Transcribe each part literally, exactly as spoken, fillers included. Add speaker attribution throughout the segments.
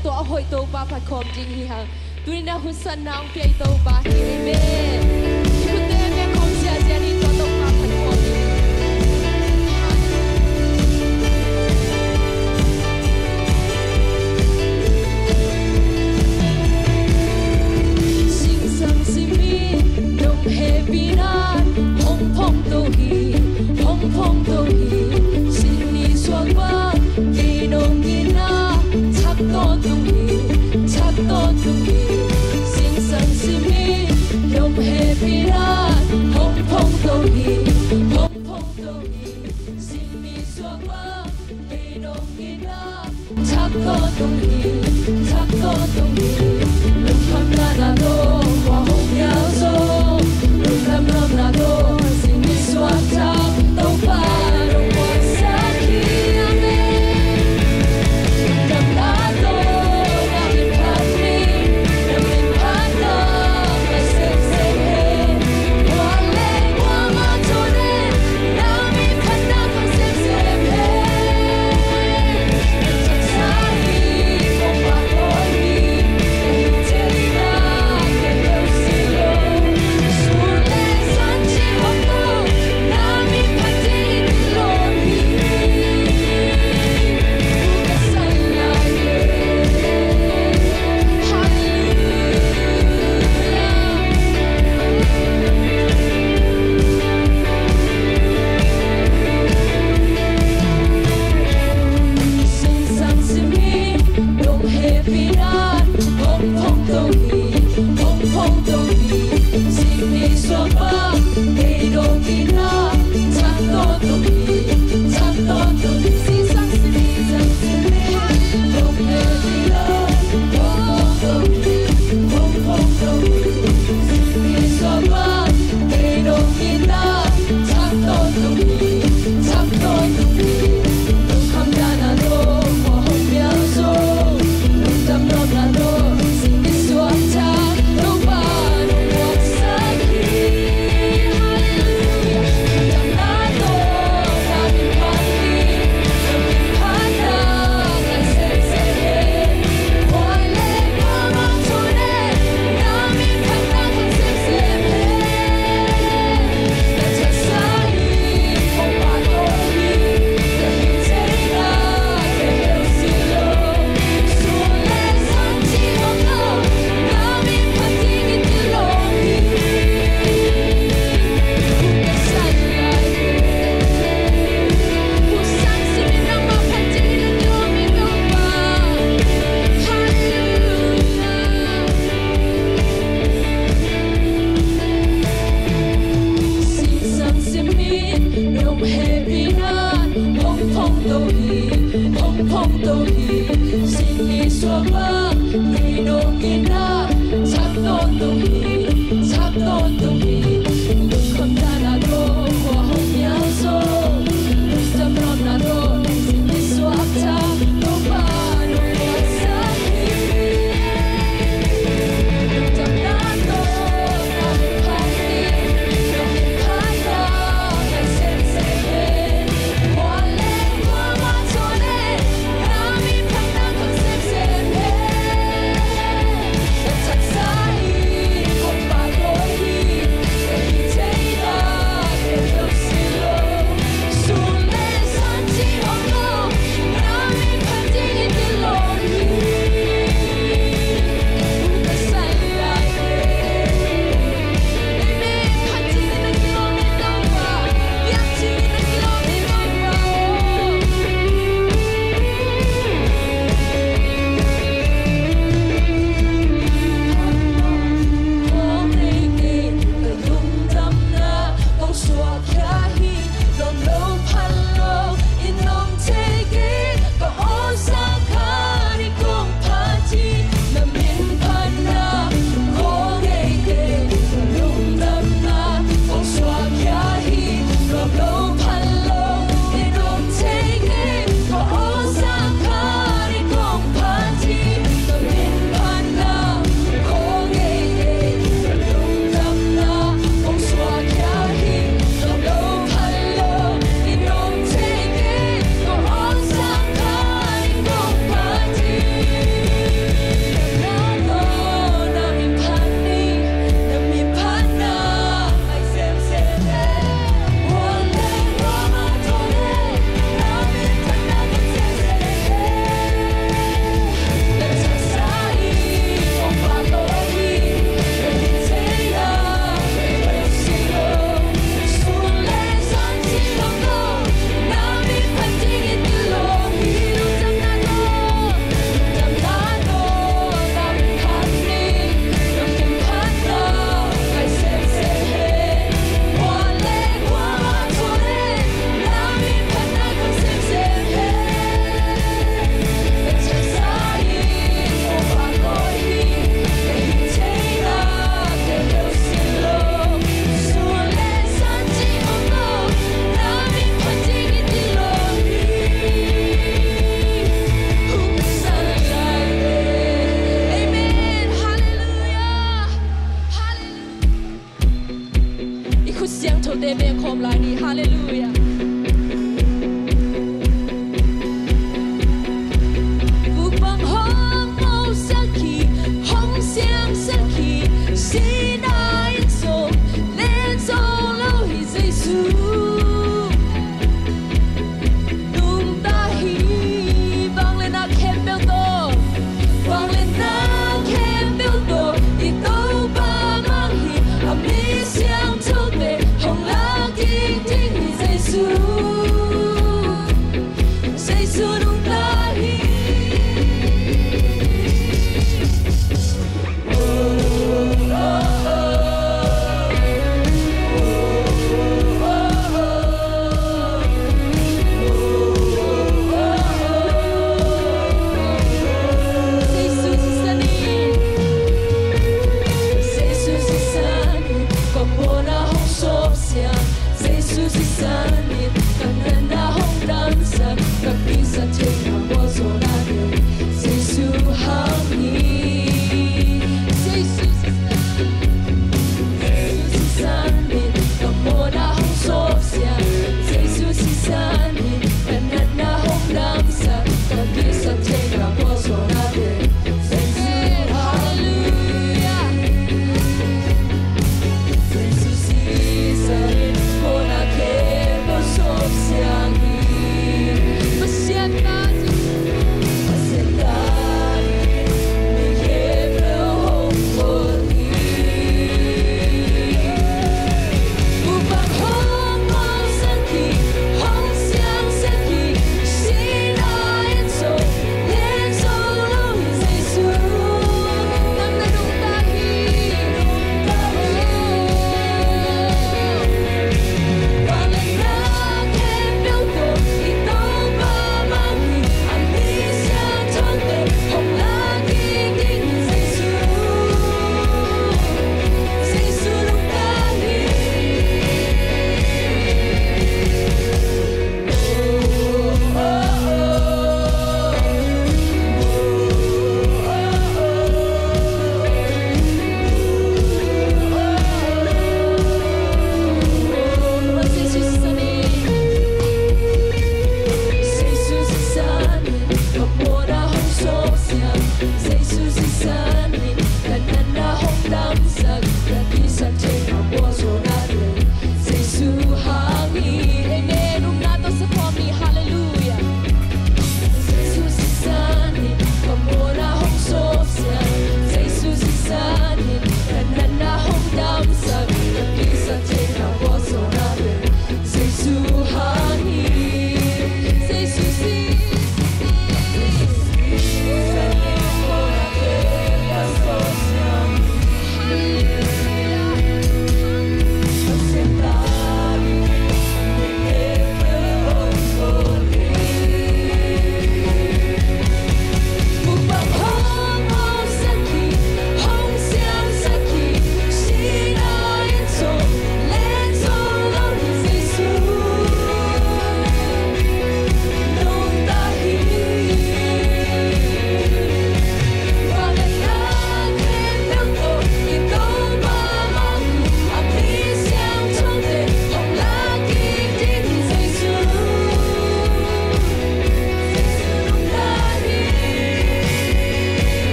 Speaker 1: ตัวหอยตัวบาผัดคอมจริงฮิฮังตัวนี้นะหุ่นสันน้องเปียตัวบาฮิเอเมคุณเต้แม่คงเสียเสียนี่ตัวตัวบาผัดคอมสิ่งสังสิมีดงเฮปีนานฮงพงตัวฮีฮงพงตัวฮีสิ่งนี้สวงบ้ากีนงกีนาชักตัวตัวฮีชักตัวตัวฮีสิ่งสังสิมีดงเฮปีนานฮงพงตัวฮีฮงพงตัวฮีสิ่งนี้สวงบ้ากีนงกีนาชักตัวตัวฮีชักตัวตัวฮีลุกทำนานาโดว่าหงยาวโซลุกทำรำนาโดสิ่งนี้สวงจับต้องไป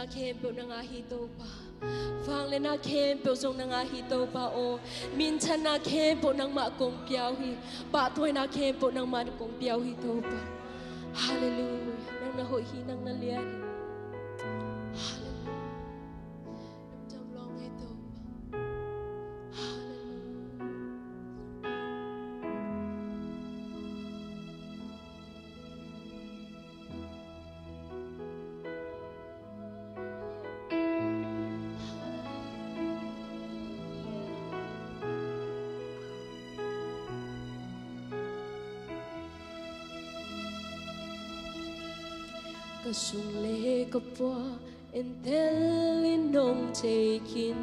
Speaker 1: kem pe na nga hito pa Vang le na kem pe song na nga hito pa o Min chan na kem po nang ma kong piao hi Ba toy na kem po nang ma kong piao hito pa Hallelujah Nang na hoi hi nang na lian Hallelujah Nam jam long hito pa Hallelujah Ka sung le ka pwa en tel in nong che kin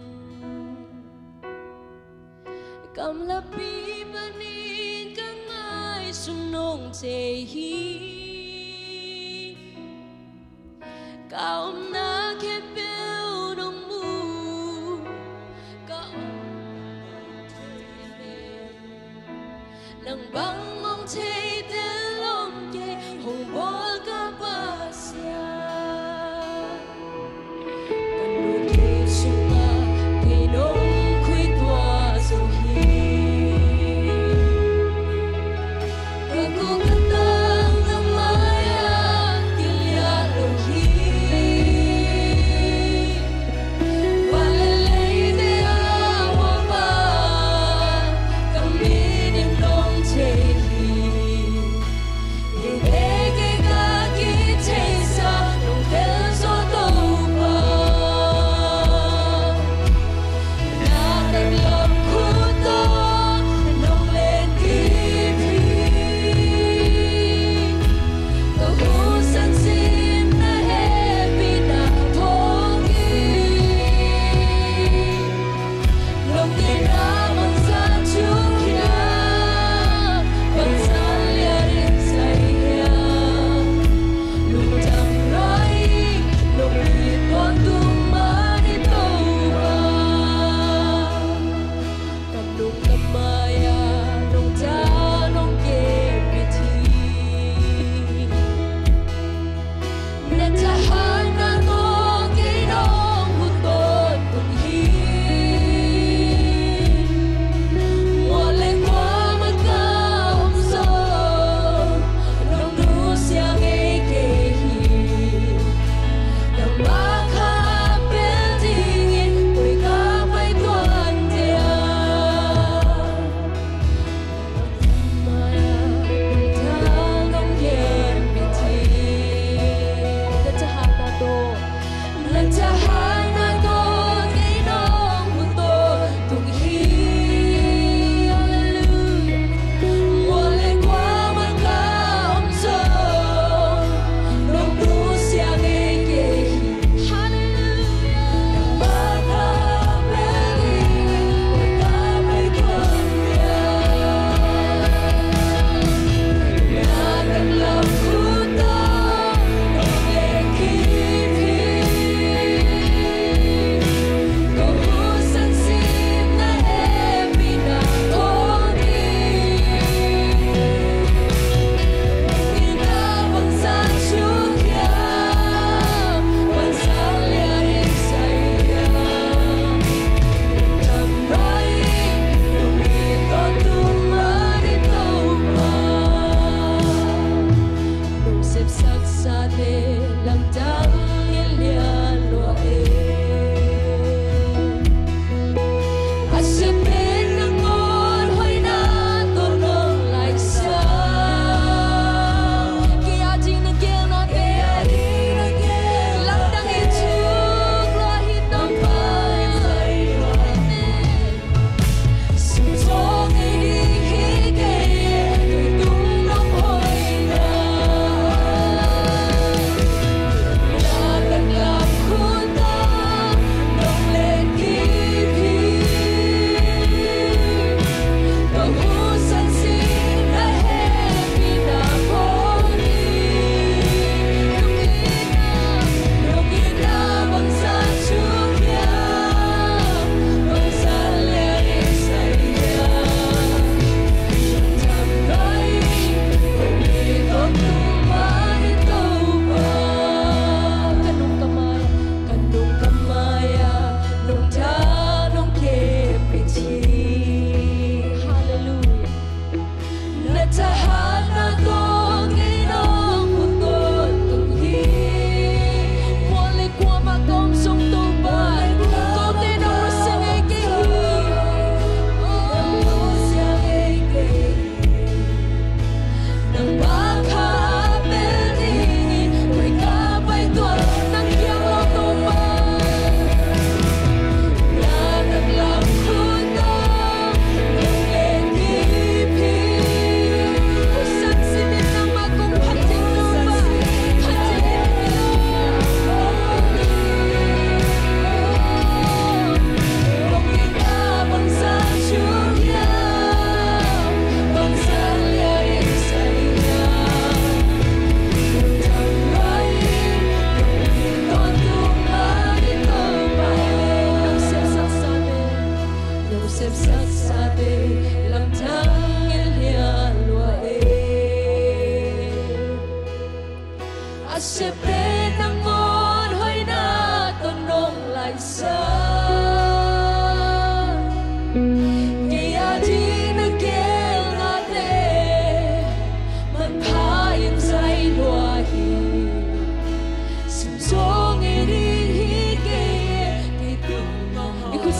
Speaker 1: Kam la pi banin ka ngai sung nong che hi Ka om na ke peu nong mu Ka om Nang bang mong che tel lom ke hong bol ka Take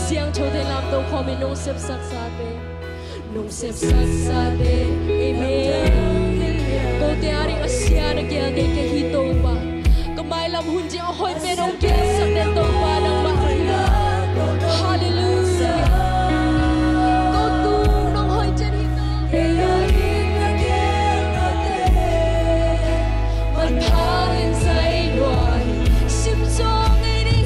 Speaker 1: siang cho te lam to kho me nong sep sat sa te nong sep sat sa te amen ko te ari asia na kya de ke hito pa kamai lam hun ji hoi me nong ke sak den to pa nang ma hallelujah ko tu nong hoi chen hito man pa in sai doi sim song ai đi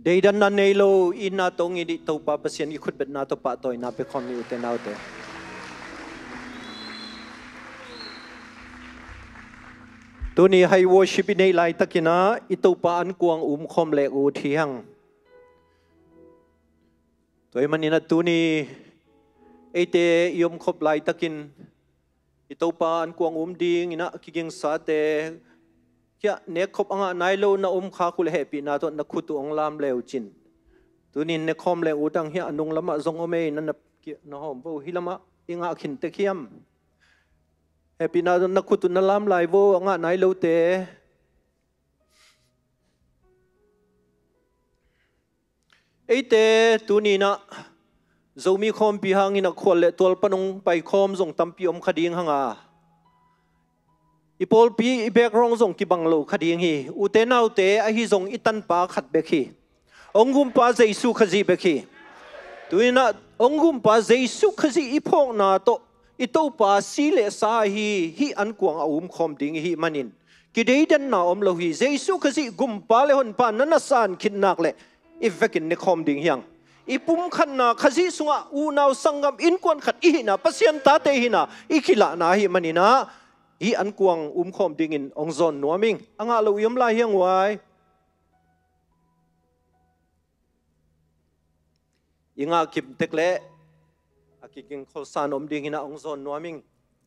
Speaker 2: เดี๋ยวนั้นในโลอินาตรงนี้ดิตัวป้าเปลี่ยนอีกขุดเบ็ดนาตัวป้าตัวนาไปคอมมิวเตนเอาเตตัวนี้ให้วอชิปในไลน์ตะกินะอิตัวป้าอันกวางอุ้มคอมเล็กอูเทียงตัวมันนี่นะตัวนี้ไอเตยมคบไลน์ตะกินอิตัวป้าอันกวางอุ้มดิ้งนะกิงสาเตยะเนคบอ่างนายโลนะอุ้มขาคุเลเหปีนาตัวนักขุดตัวองลามเลวจินตัวนี้เนคอมเลวตังเฮียนุงละมะจงอเมนั่นนับนะฮะบ่ฮิละมะอิงอาขินเตคิมเหปีนาตัวนักขุดตัวนัลามไลโวอ่างนายโลเตไอเตตัวนี้นะจะมีคอมปีหางินักขวัญเลตัวปนงไปคอมส่งตั้มปีอมคดีงหางาอีพอลปีอีเบกรองส่งกิบังโลคดีงฮีอุเตนาอุเตอหิส่งอิตันปาขัดเบกีองกุมปาเจสุขจีเบกีตัวนี้นะองกุมปาเจสุขจีอีพงนาโตอีโตปาสีเลสาฮีฮีอันกวางอาวุมคอมดิงฮีมันินกิเดย์ดันนาอมโลฮีเจสุขจีกุมปาเลหนปานันสานคิดนักเลอีเวกินเนคอมดิงยังอีปุ่มขันนาขจีสุงะอูนาวสังกัมอินกวนขัดอีหินาปัสยันตาเตหินาอีขิละนาฮีมันินาอีอันกวางอุ้มคอมดิ่งอินองซอนนัวมิงอ่างอาลูยมลายเฮียงไว้ยิงอาคิมเทกเล่อากิกิงโคสานอมดิ่งอินองซอนนัวมิง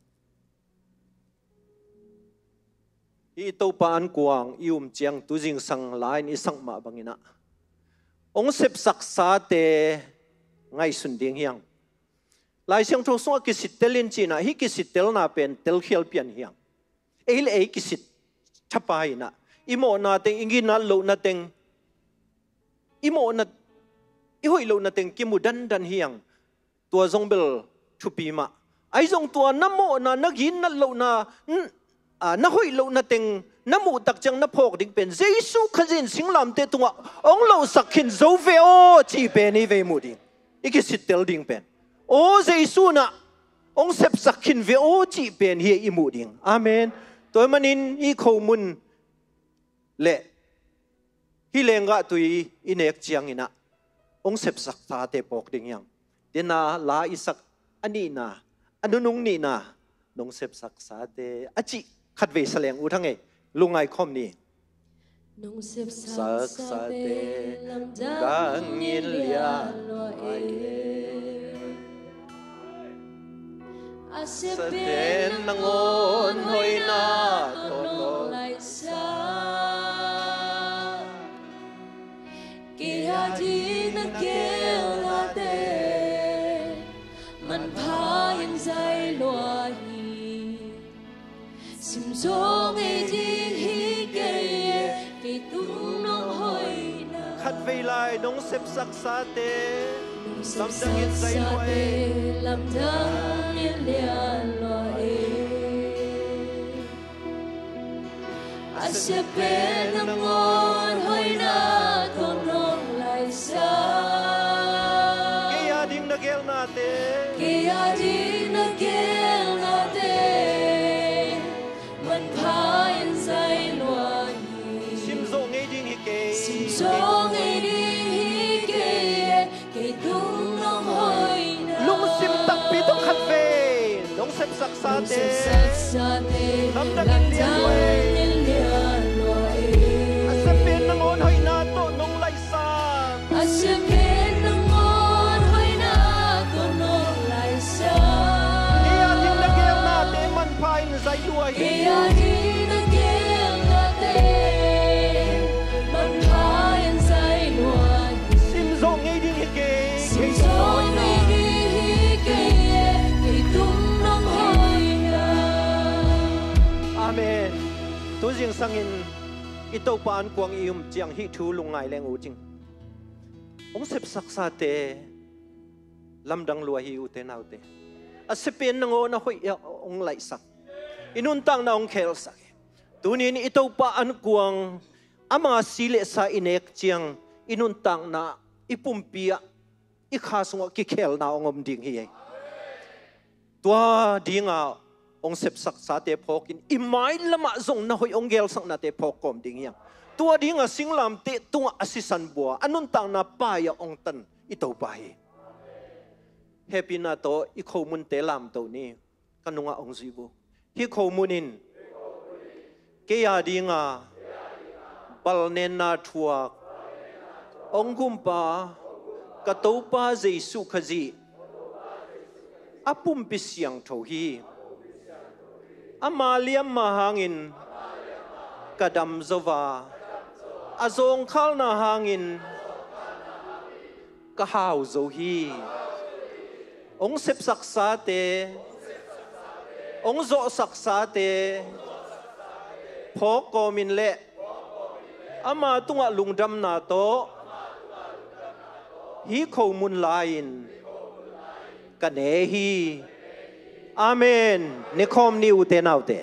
Speaker 2: อีตัวปานกวางอีอุ้มเจียงตุจิงสังลายนี่สังมาบังอินะองเสพสักษาเตไงสุนดิ่งเฮียงลายเสียงทุกส่วนกิสิตเตลินจีน่ะฮิกิสิตเตลนาเป็นเตลเขียลเปียนเฮียงเอลเอกิสิตชับไปนะอิโมนาเตงอิงินาโลนาเตงอิโมนาอิหอยโลนาเตงกิมุดันดันเฮียงตัวซงเบลชุปีมาไอซงตัวน้ำโมนานักยินนั่นโลนาอ่านักหอยโลนาเตงน้ำมูตักจังน้ำพอกดิ่งเป็นเจสุขจินสิงลำเตตัวองโลสักขินโซเฟโอจีเป็นอีเวมูดิ่งอิกิสิตเตลดิ่งเป็นโอ้เจสุนะองเสพสักขินเวโอจีเป็นเฮียอิมูดิงอาเมนตัวมันอินอีข้อมูลเละฮิเลงกะตุยอินเอกจียงอินะองเสพสักตาเตปอกดิ่งยังเดน่าลาอิสักอันนี้นะอันนู้นนี่นะน้องเสพสักสาเตอจิขัดเวสเลงอุทังเอลุงไอคอมนี่น้องเสพสักสาเตลำดังยินเลียลอยเอAsepen nangon hoy na tono laisa Kaya di nagkelate Man payan zay luahi Simsong e di higay Kay tunong hoy na Khat vay lai nong sep sak sa te Lam dangin zay luahi Lam dangin lian luahi Asepen nangon hoy na tonong laisa Kaya ding nagel natin Kaya ding nagel natin Man payan zay luahi Simsong e ding higay Simsong e ding higay Kay tunong hoy na Lung sim tak pitong katve Nung sep sak sa te Lam dangin lian luahi Asepen nangon hoy na tonong laisa Asepen nangon hoy na tonong laisa Kaya ding nagel natin man payan zay luahi Kaya ding nagel natin Man payan zay luahi Simsong e ding higay Simsong e ding higay Kay tunong hoy na Amen Tu jing sangin ito paan kuang iyum jiang hi thu lungai leng u jing ong sep sak sa te lamdang lua hi u te nau te asepen nango na hoi ong lai sak inun tang na ong khel sak tunin ito paan kuang ama sile sa inek jiang inun tang na ipumpia ikha sunga ki khel na ongom ding hi tua dinga องเสพสักษาเตพอกินอิมายละมาจงนะหอยองเกลสักนาเตพอกอมดิ่งยังตัวดิ่งอ่ะสิงลามเตตัวอสิสันบัวอันนุนต่างนาป้ายองตันอิโตไปเฮปินาโตอีโคมุนเตลามตัวนี้กันนุงอ่ะองซีบุฮิโคมุนินเกียดิ่งอ่ะบัลเนนาทัวองกุมปากระตูปาเจสุขจีอาปุ่มปิเสียงทวีอามาเลียมมาหางินกระดำจวาอาจงข้านาหางินกะหาวโจฮีองเสพสักษาเตองโจสักษาเตพอกอมินเละอามาตุงะลุงดำนาโตฮีโคมุนลายน์กันเนฮีอาเมนนิคมนิวเตนาวเต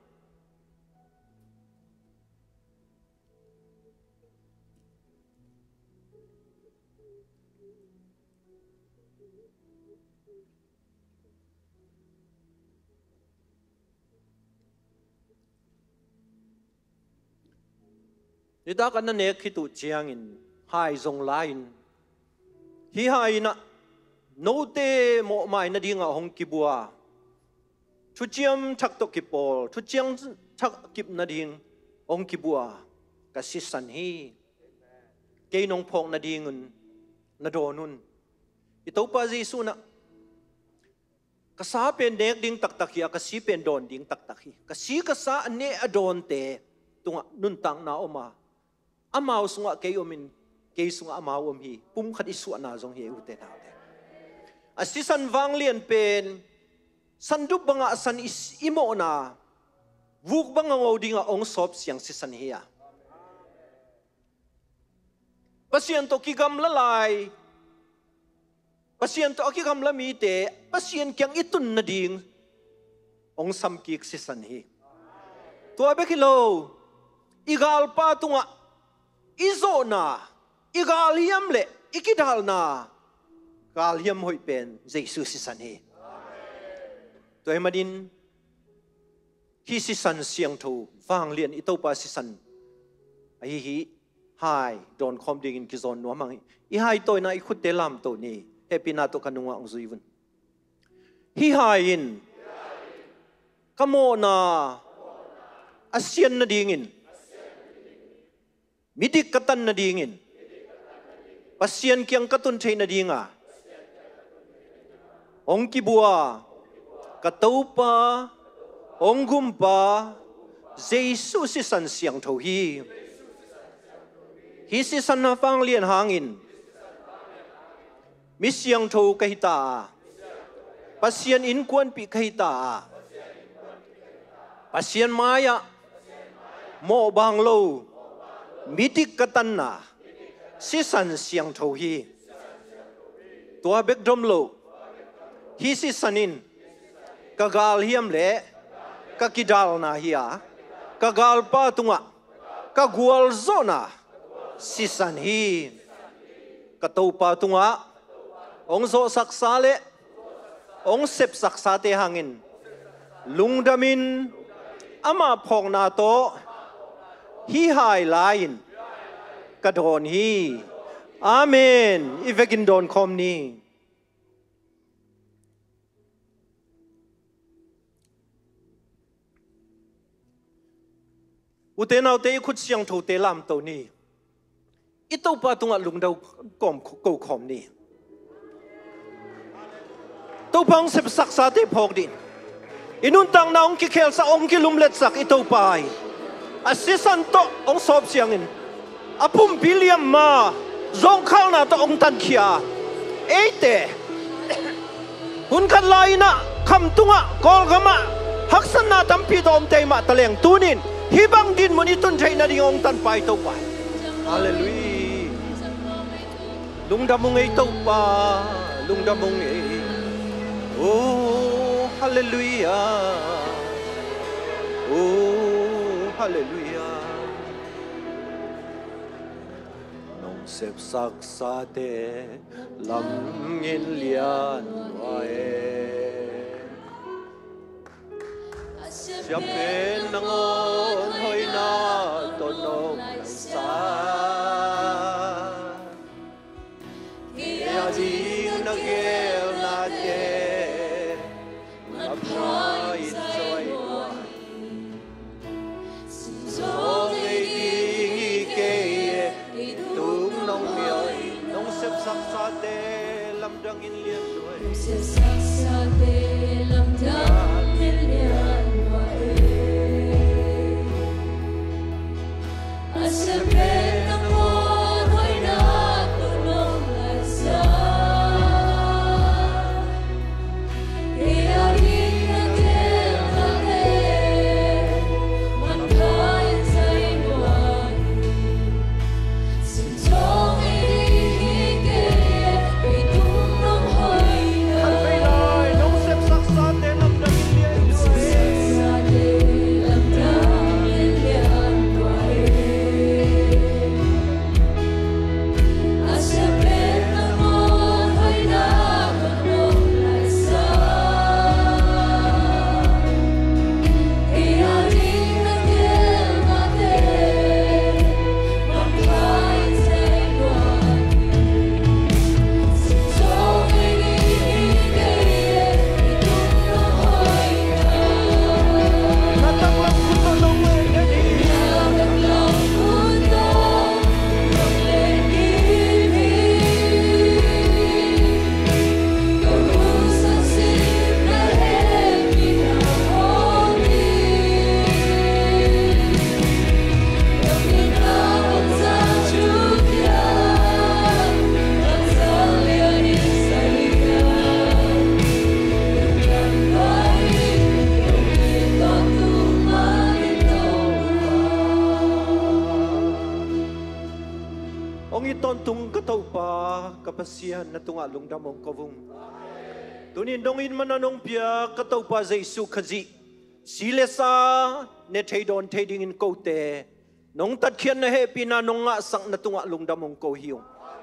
Speaker 2: นี่ตากันนั่นเองคิดตัวเชียงอินไฮซงไลน์ฮีไฮนะโนเตโมไม่นาดีงาหงกิบัวทุเจียมชักตกิปอลทุเจียมชักกิบนาดีงหงกิบัวกสิสันฮีเกยนงพงนาดีงุนนาโดนุนอิตาปาจีสุนะกษาเป็นเด็กดิ้งตักตักฮีกษีเป็นโดนดิ้งตักตักฮีกษีกษาอันเนอโดนเตตุงนุนตังนาอมาอามาอุสงะเกยอมินเกยสุงะอามาอมฮีปุ่มขัดอิสุนาจงเฮอุเตนาเตอาศิสันวังเลียนเป็นสันดุบังอาสันอิโมนาวุกบังเอาดิ่งอาองศพเสียงศิสันเฮียปัสยันโตกิกำละลายปัสยันโตกิกำละมีเตปัสยันเกียงอิตุนนาดิ่งองสัมกิกศิสันเฮีตัวเบกิโลอีกาลปาตุงะอิโซนาอีกาลยมเละอีกิดาลนากาลยมหอยเป็นเจสุสิสันเฮตัวเฮมาดินฮิสิสันเสียงทูฟังเลียนอิโตปาสิสันไอฮิไฮโดนคอมดิงกิจอนนัวมังอีไฮตัวน่ะอีขุดเตลามตัวนี้เฮปินาตัวกันนุงะองซุยวันฮิไฮอินกโมนาอาเซียนนาดิ่งมิดิกตันนาดิ่งปัสยันเกียงกตุนเทนาดิ่งอ่ะองกิบัวกตูปาองกุมปาเจสุสิสันเสียงทวีฮิสิสันนาฟังเลียนหางินมิเสียงทูกหิตาปัสยันอินกวนปีกหิตาปัสยันมายะโมบังโลมิดิกตันนาสิสันเสียงทวีตัวเบกดมโลฮิสิสันินกะกาลเฮียมเละกะกิดาลนาฮิยากะกาลปาตุงะกะกวลโซนาสิสันฮีกะตูปาตุงะองโซสักษาเลองเสพสักษาเตหังินลุงดามินอามาพองนาโตฮีไฮไลน์กะโดนฮีอาเมนอีเวกินโดนคอมนี้อุเทนเอาเตยขุดเสียงถูเตลามตัวนี้อิตาปาตุงะลุงดาวกอมกูคอมนี้ตัวพังเสพสักษาเตพอกดินอินุนตังนาองกิเคลสะองกิลุมเล็ดสักอิตาปายอาศิสันโตองสอบเสียงอินอาปุ่มบิเลียมมาจงเข้าหน้าตัวองตันขียเอเตหุ่นกันลายนะคำตุงะกอลกะมะฮักษณะตัมพีดอมเตยมาตะเลงตูนินฮิบังดินมุนิตุนใช้นาดีองตันไปตัวไปฮาเลลูยลุงดำมงเอตัวไปลุงดำมงเอโอ้ฮาเลลูยาโอ้ฮาเลลูยาน้องเสพสักษาเตลำเงินเลียนไว้ siap penangon hoi na tonong sa kia ding na gel na te mapai joy wa so ei ding i ke tung nong mioi nong sep sak sa te lam dang in lian doi
Speaker 1: sep sak sa te lam dang in lian kapasian na tunga lungdamong kovung. Tunin dongin mananong pia kataw pa Jesu kaji. Sile sa ne taydon taydingin kote. Nong tatkian na hepi na nong nga sang na tunga lungdamong kohiyong.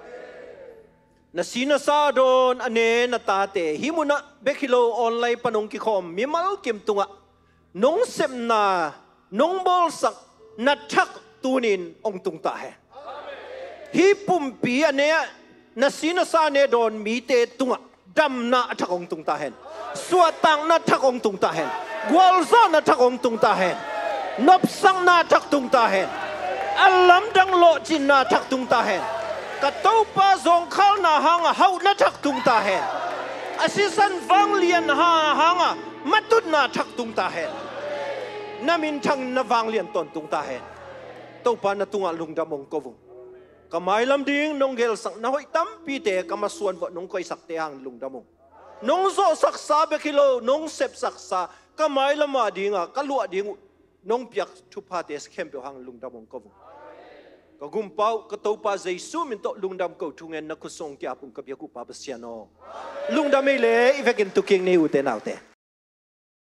Speaker 1: Na sinasa doon ane na tate. Himo na bekilo online panong kikom. Mimal kim tunga. Nong sem na nong bolsak na tak tunin ong tungtahe. Hipumpi ane na sinasane doon mite tunga dam na takong tungtahen suatang na takong tungtahen gwalzo na takong tungtahen nopsang na tak tungtahen alam dang lo chin na tak tungtahen katopa zongkal na hanga hau na tak tungtahen asisan vanglian ha hanga matud na tak tungtahen namin tang na vanglian ton tungtahen topa na tunga lungdamong kovung kamay lam ding nong gel sang nahoy tampi te kamasuan vo nong koy sakte hang lungdamong nong zo saksa be kilo nong sep saksa kamay lam ma dinga kalua ding nong piak thupate skempe hang lungdamong kovung kagumpaw katopa Jesu minto lungdam ko tungen na kusong kya pung kabyaku pa basiano lungdamele ifekin tuking ni ute naute